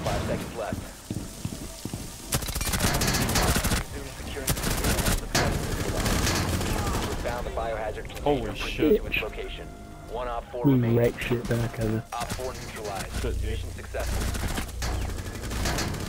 5 seconds left. Resume securing the found the biohazard container. Holy shit. To its location. One op 4 We remaining. wrecked shit back of it. Op 4 neutralized. Shit, dude. Mission successful.